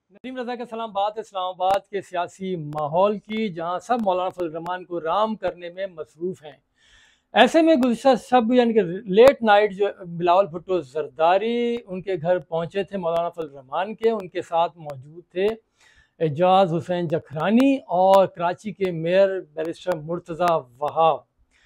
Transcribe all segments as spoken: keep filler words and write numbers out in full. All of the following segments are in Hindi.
नदीम रज़ा का सलाम। बात है इस्लामाबाद के सियासी माहौल की, जहां सब मौलाना फजल रहमान को राम करने में मसरूफ़ हैं। ऐसे में गुज़श्ता सब यानी कि लेट नाइट जो बिलावल भुट्टो जरदारी उनके घर पहुंचे थे मौलाना फजल रहमान के, उनके साथ मौजूद थे एजाज हुसैन जखरानी और कराची के मेयर बैरिस्टर मुर्तज़ा वहाब।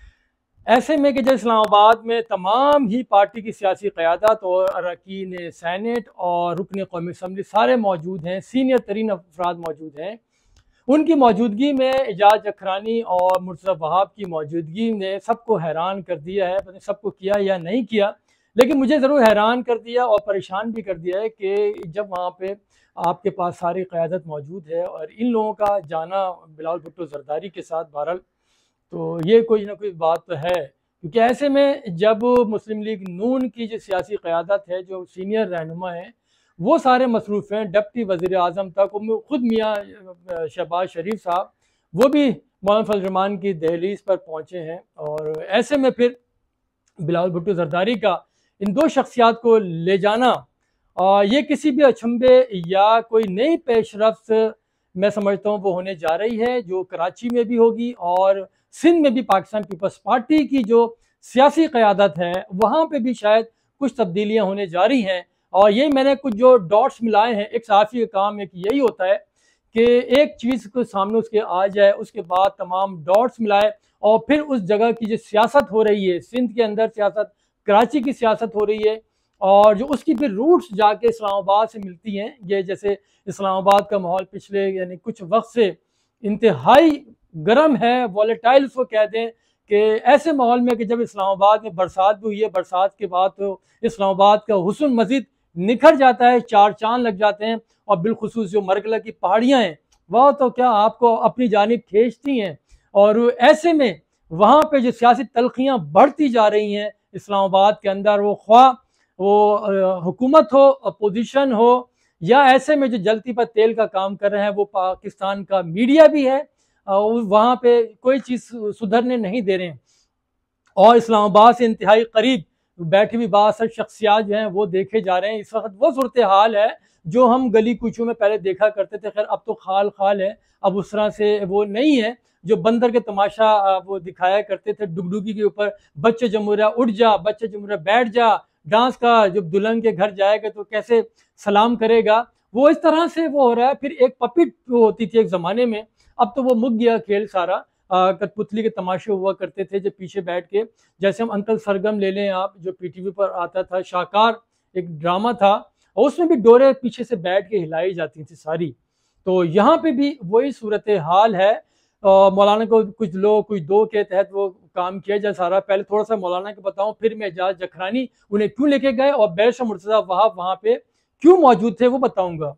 ऐसे में कि जब इस्लामाबाद में तमाम ही पार्टी की सियासी क़यादत और अरकान सैनेट और रुकन कौमी असम्बली सारे मौजूद हैं, सीनियर तरीन अफराद मौजूद हैं, उनकी मौजूदगी में एजाज जखरानी और मुर्तज़ा वहाब की मौजूदगी ने सबको हैरान कर दिया है। पता नहीं सबको किया या नहीं किया, लेकिन मुझे ज़रूर हैरान कर दिया और परेशान भी कर दिया है कि जब वहाँ पे आपके पास सारी क़यादत मौजूद है और इन लोगों का जाना बिलावल भुट्टो जरदारी के साथ बहरहाल, तो ये कोई ना कोई बात तो है। क्योंकि ऐसे में जब मुस्लिम लीग नून की जो सियासी क़यादत है, जो सीनियर रहनुमा हैं, वो सारे मसरूफ़ हैं डिप्टी वज़ीर आज़म तक, ख़ुद मियाँ शहबाज शरीफ साहब वो भी मौलाना फजल रहमान की दहलीज़ पर पहुँचे हैं। और ऐसे में फिर बिलावल भुट्टो जरदारी का इन दो शख्सियात को ले जाना और ये किसी भी अचंभे या कोई नई पेशरफ्त मैं समझता हूँ वो होने जा रही है, जो कराची में भी होगी और सिंध में भी पाकिस्तान पीपल्स पार्टी की जो सियासी क़यादत है वहाँ पे भी शायद कुछ तब्दीलियाँ होने जा रही हैं। और ये मैंने कुछ जो डॉट्स मिलाए हैं, एक सहाफ़ी का काम एक यही होता है कि एक चीज़ को सामने उसके आ जाए, उसके बाद तमाम डॉट्स मिलाए और फिर उस जगह की जो सियासत हो रही है, सिंध के अंदर सियासत, कराची की सियासत हो रही है और जो उसकी फिर रूट्स जाके इस्लामाबाद से मिलती हैं। ये जैसे इस्लामाबाद का माहौल पिछले यानी कुछ वक्त से इंतहाई गर्म है, वॉलेटाइल उसको कह दें, कि ऐसे माहौल में कि जब इस्लामाबाद में बरसात भी हुई है, बरसात के बाद तो इस्लामाबाद का हुस्न मज़ीद निखर जाता है, चार चांद लग जाते हैं। और बिलखुसूस जो मरगला की पहाड़ियाँ हैं वह तो क्या आपको अपनी जानिब खींचती हैं। और ऐसे में वहाँ पे जो सियासी तलखियाँ बढ़ती जा रही हैं इस्लामाबाद के अंदर, वो ख्वाह वो हुकूमत हो, अपोजिशन हो, या ऐसे में जो जलती पर तेल का काम कर रहे हैं वो पाकिस्तान का मीडिया भी है, वहाँ पे कोई चीज़ सुधरने नहीं दे रहे हैं। और इस्लामाबाद से इंतहाई करीब बैठी हुई बासठ शख्सियात जो हैं वो देखे जा रहे हैं। इस वक्त वो सूरत हाल है जो हम गली कूचों में पहले देखा करते थे। खैर अब तो खाल खाल है, अब उस तरह से वो नहीं है। जो बंदर के तमाशा वो दिखाया करते थे डुगडुगी के ऊपर, बच्चे जमुरा उठ जा, बच्चे जमुरा बैठ जा, डांस का जब दुल्हन के घर जाएगा तो कैसे सलाम करेगा, वो इस तरह से वो हो रहा है। फिर एक पपिट होती थी एक ज़माने में, अब तो वो मुक गया खेल सारा। कठपुतली के तमाशे हुआ करते थे जो पीछे बैठ के, जैसे हम अंकल सरगम ले लें आप, जो पीटीवी पर आता था, शाहकार एक ड्रामा था और उसमें भी डोरे पीछे से बैठ के हिलाई जाती थी सारी। तो यहाँ पे भी वही सूरत हाल है। मौलाना को कुछ लोग कुछ दो के तहत वो काम किया जाए सारा। पहले थोड़ा सा मौलाना को बताऊं, फिर मैं एजाज जखरानी उन्हें क्यों लेके गए और बैरिस्टर मुर्तज़ा वहाब वहाँ पे क्यों मौजूद थे वो बताऊंगा।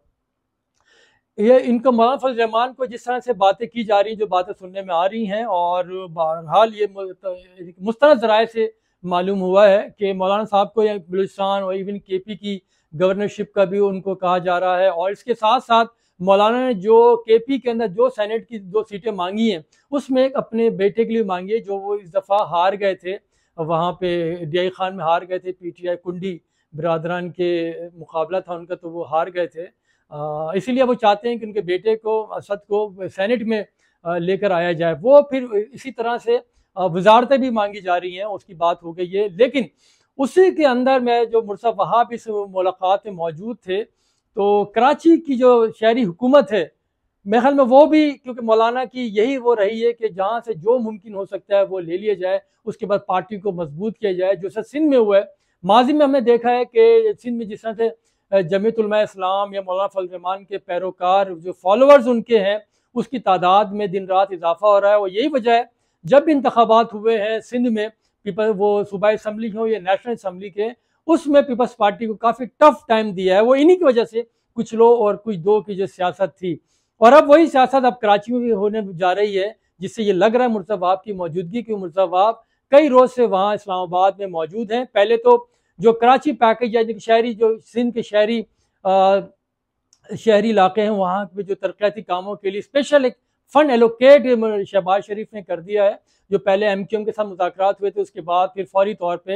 ये इनको मौलाना फजल रहमान को जिस तरह से बातें की जा रही, जो बातें सुनने में आ रही हैं, और बहरहाल ये मुस्तनद ज़राए से मालूम हुआ है कि मौलाना साहब को या बलूचिस्तान और इवन के पी की गवर्नरशिप का भी उनको कहा जा रहा है। और इसके साथ साथ मौलाना ने जो के पी के अंदर जो सेनेट की दो सीटें मांगी हैं उसमें एक अपने बेटे के लिए मांगी है, जो वो इस दफ़ा हार गए थे वहाँ पे डी आई खान में हार गए थे। पी टी आई कुंडी बिरादरान के मुकाबला था उनका, तो वो हार गए थे। इसीलिए वो चाहते हैं कि उनके बेटे को, असद को, सेनेट में लेकर आया जाए। वो फिर इसी तरह से वजारतें भी मांगी जा रही हैं, उसकी बात हो गई है। लेकिन उसी के अंदर मैं जो मुर्तज़ा वहाब इस मुलाकात में मौजूद थे, तो कराची की जो शहरी हुकूमत है मेरे ख्याल में वो भी, क्योंकि मौलाना की यही वो रही है कि जहाँ से जो मुमकिन हो सकता है वो ले लिया जाए, उसके बाद पार्टी को मजबूत किया जाए। जो सर सिंध में हुआ है, माजी में हमने देखा है कि सिंध में जिस तरह से जमीयत उलमा इस्लाम या मौलाना फजल रहमान के पैरोकार जो फॉलोअर्स उनके हैं उसकी तादाद में दिन रात इजाफा हो रहा है। और यही वजह है जब भी इंतखाबात हुए हैं सिंध में, पीपल वो सूबाई असम्बली हो या नेशनल असम्बली के, उसमें पीपल्स पार्टी को काफ़ी टफ टाइम दिया है। वो इन्हीं की वजह से कुछ लोग और कुछ दो की जो सियासत थी, और अब वही सियासत अब कराची में भी होने जा रही है, जिससे ये लग रहा है मुर्तज़ा वहाब की मौजूदगी की। मुर्तज़ा वहाब कई रोज़ से वहाँ इस्लामाबाद में मौजूद हैं। पहले तो जो कराची पैकेज यानी कि शहरी जो सिंध के शहरी आ, शहरी इलाके हैं वहाँ पे जो तरक्याती कामों के लिए स्पेशल एक फ़ंड एलोकेट शहबाज शरीफ ने कर दिया है। जो पहले एम क्यू एम के साथ मुज़ाकरात हुए थे, उसके बाद फिर फौरी तौर पर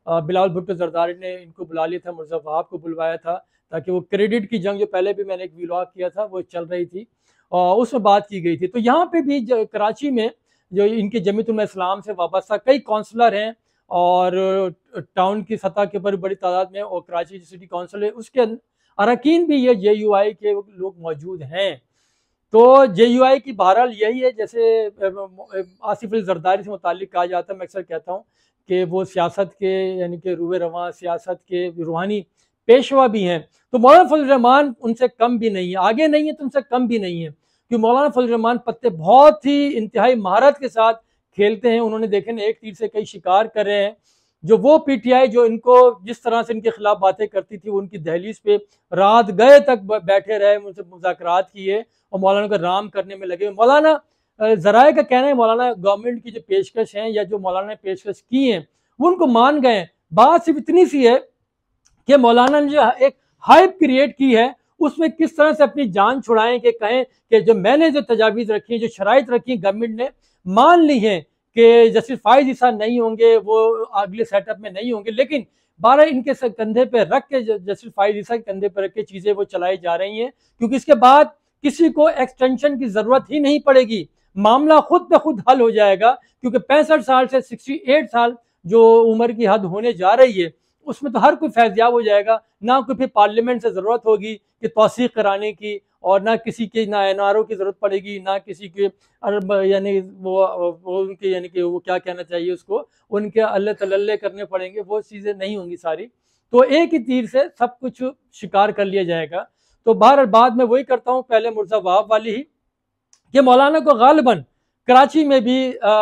बिलावल भुट्टो जरदारी ने इनको बुला लिया था, मिर्ज़ा वहाब को बुलवाया था, ताकि वो क्रेडिट की जंग जो पहले भी मैंने एक व्लॉग किया था वो चल रही थी और उसमें बात की गई थी। तो यहाँ पे भी कराची में जो इनके जमीयत उलमा इस्लाम से वाबस्ता कई काउंसलर हैं और टाउन की सतह के ऊपर बड़ी तादाद में, और कराची सिटी काउंसिल है उसके अरकान भी ये जे यू आई के लोग मौजूद हैं। तो जे यू आई की बहरहाल यही है, जैसे आसिफ अली जरदारी से मुतालिक कहा जाता है, मैं अक्सर कहता हूँ कि वो सियासत के यानी कि रूए रवां सियासत के रूहानी पेशवा भी हैं। तो मौलाना फजल रहमान उनसे कम भी नहीं है, आगे नहीं है तो उनसे कम भी नहीं है, क्योंकि मौलाना फजल रहमान पत्ते बहुत ही इंतहाई महारत के साथ खेलते हैं। उन्होंने देखे ना एक तीर से कई शिकार कर रहे हैं। जो वो पीटीआई जो इनको जिस तरह से इनके खिलाफ बातें करती थी, उनकी दहलीज पे रात गए तक बैठे रहे, उनसे मुज़ाकरात किए और मौलाना को राम करने में लगे। मौलाना जराए का कहना है मौलाना गवर्नमेंट की जो पेशकश है या जो मौलाना ने पेशकश की है वो उनको मान गए। बात सिर्फ इतनी सी है कि मौलाना ने जो एक हाइप क्रिएट की है उसमें किस तरह से अपनी जान छुड़ाएं कि कहें कि जो मैंने जो तजावीज़ रखी है, जो शराइत रखी गवर्नमेंट ने मान ली है कि जस्टिस फाइज ईसा नहीं होंगे, वो अगले सेटअप में नहीं होंगे, लेकिन बारह इनके कंधे पे रख के जस्टिस फाइज ईसा के कंधे पे रख के चीज़ें वो चलाई जा रही हैं, क्योंकि इसके बाद किसी को एक्सटेंशन की ज़रूरत ही नहीं पड़ेगी, मामला खुद ब खुद हल हो जाएगा। क्योंकि पैंसठ साल से अड़सठ साल जो उम्र की हद होने जा रही है उसमें तो हर कोई फैज़याब हो जाएगा, ना कोई फिर पार्लियामेंट से ज़रूरत होगी कि तौसीक कराने की, और ना किसी के ना एन आर ओ की ज़रूरत पड़ेगी, ना किसी के यानी वो वो उनके यानी कि वो क्या कहना चाहिए उसको, उनके अल्ले तल्ले करने पड़ेंगे, वो चीज़ें नहीं होंगी सारी। तो एक ही तीर से सब कुछ शिकार कर लिया जाएगा। तो बहरहाल बाद में वही करता हूँ, पहले मिर्ज़ा वहाब वाली ही कि मौलाना को गालिबन कराची में भी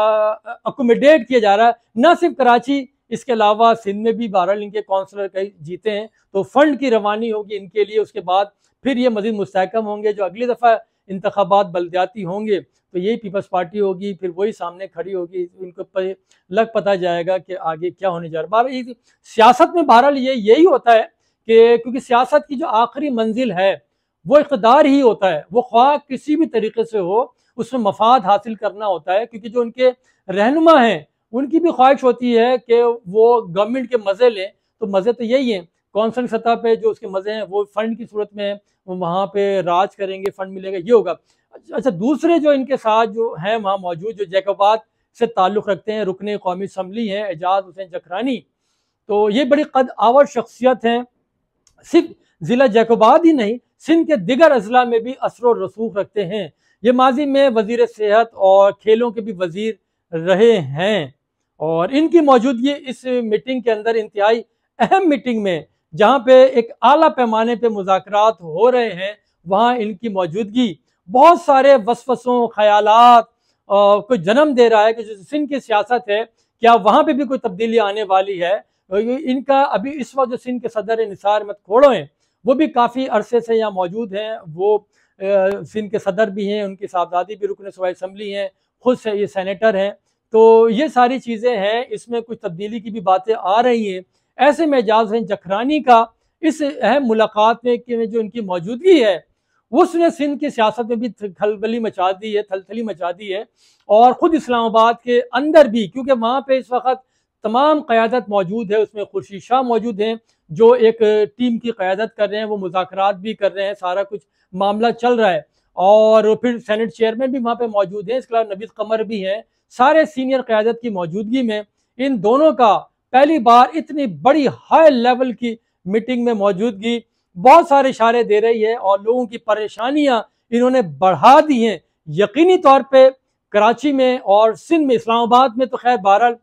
अकोमोडेट किया जा रहा है, न सिर्फ कराची, इसके अलावा सिंध में भी बहरहाल इनके काउंसलर कई जीते हैं, तो फंड की रवानी होगी इनके लिए। उसके बाद फिर ये मजीद मुस्तहकम होंगे, जो अगली दफ़ा इंतखाबात बल्दियाती होंगे तो यही पीपल्स पार्टी होगी, फिर वही सामने खड़ी होगी, इनको लग पता जाएगा कि आगे क्या होने जा रहा है। बहरहाल सियासत में बहरहाल ये यही होता है कि क्योंकि सियासत की जो आखिरी मंजिल है वो इक़्तिदार ही होता है, वो ख्वाह किसी भी तरीके से हो उसमें मफाद हासिल करना होता है। क्योंकि जो उनके रहनुमा हैं उनकी भी ख्वाहिश होती है कि वो गवर्नमेंट के मज़े लें, तो मज़े तो यही हैं, कौंसल सतह पे जो उसके मज़े हैं वो फंड की सूरत में वो वहाँ पे राज करेंगे, फंड मिलेगा, ये होगा। अच्छा, दूसरे जो इनके साथ जो हैं वहाँ मौजूद, जो जैकोबात से ताल्लुक़ रखते हैं, रुकने कौमी असम्बली हैं एजाज हुसैन जखरानी, तो ये बड़ी कद आवर शख्सियत हैं, सिर्फ ज़िला जैकोबाद ही नहीं सिंध के दिगर अजला में भी असर और रसूख रखते हैं। ये माजी में वज़ीर सेहत और खेलों के भी वज़ीर रहे हैं, और इनकी मौजूदगी इस मीटिंग के अंदर इंतहाई अहम मीटिंग में, जहाँ पे एक आला पैमाने पे मुज़ाकरात हो रहे हैं, वहाँ इनकी मौजूदगी बहुत सारे वसवसों ख्यालात को जन्म दे रहा है कि जो सिंध की सियासत है क्या वहाँ पे भी कोई तब्दीली आने वाली है। इनका अभी इस वक्त जो सिंध के सदर निसार अहमद खोड़ो हैं वो भी काफ़ी अरसे से यहाँ मौजूद हैं, वो सिंध के सदर भी हैं, उनकी साहबजादी भी रुकन सूबाई असम्बली हैं, खुद से ये सेनेटर हैं। तो ये सारी चीज़ें हैं, इसमें कुछ तब्दीली की भी बातें आ रही हैं। ऐसे में एजाज हुसैन जखरानी का इस अहम मुलाकात में कि जो इनकी मौजूदगी है उसने सिंध की सियासत में भी खलबली मचा दी है, थलथली मचा दी है, और ख़ुद इस्लामाबाद के अंदर भी, क्योंकि वहाँ पे इस वक्त तमाम क़यादत मौजूद है, उसमें खुर्शीद शाह मौजूद हैं जो एक टीम की क़यादत कर रहे हैं, वो मुज़ाकरात भी कर रहे हैं, सारा कुछ मामला चल रहा है, और फिर सेनेट चेयरमैन भी वहाँ पे मौजूद हैं, इसके अलावा नबीद कमर भी हैं। सारे सीनियर क़यादत की मौजूदगी में इन दोनों का पहली बार इतनी बड़ी हाई लेवल की मीटिंग में मौजूदगी बहुत सारे इशारे दे रही है, और लोगों की परेशानियां इन्होंने बढ़ा दी हैं। यकीनी तौर पे कराची में और सिंध में, इस्लामाबाद में तो खैर बहरहाल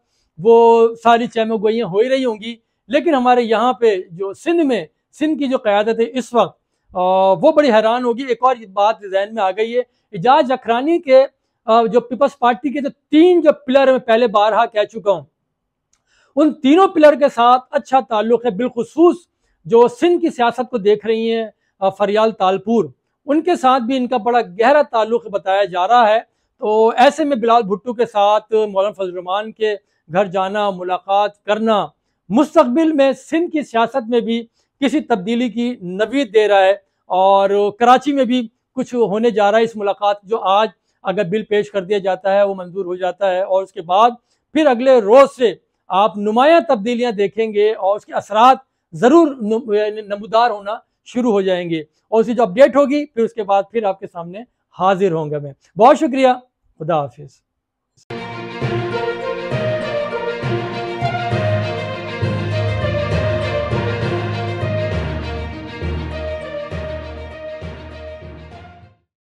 वो सारी चहमगोइयाँ हो ही रही होंगी, लेकिन हमारे यहाँ पे जो सिंध में सिंध की जो क़यादत है इस वक्त वो बड़ी हैरान होगी। एक और बात जहन में आ गई है, एजाज जखरानी के जो पीपल्स पार्टी के जो तीन जो पिलर मैं पहले बारहा कह चुका हूँ, उन तीनों पिलर के साथ अच्छा ताल्लुक़ है। बिलखुसूस जो सिंध की सियासत को देख रही हैं फरियाल तालपुर, उनके साथ भी इनका बड़ा गहरा ताल्लुक़ बताया जा रहा है। तो ऐसे में बिलावल भुट्टो के साथ मौलाना फजल रहमान के घर जाना, मुलाकात करना मुस्तक़बिल में सिंध की सियासत में भी किसी तब्दीली की नवीद दे रहा है, और कराची में भी कुछ होने जा रहा है। इस मुलाकात जो आज अगर बिल पेश कर दिया जाता है वो मंजूर हो जाता है, और उसके बाद फिर अगले रोज़ से आप नुमायां तब्दीलियां देखेंगे और उसके असरात ज़रूर नमूदार होना शुरू हो जाएंगे, और उसकी जो अपडेट होगी फिर उसके बाद फिर आपके सामने हाजिर होंगे मैं। बहुत शुक्रिया, खुदा हाफिज़।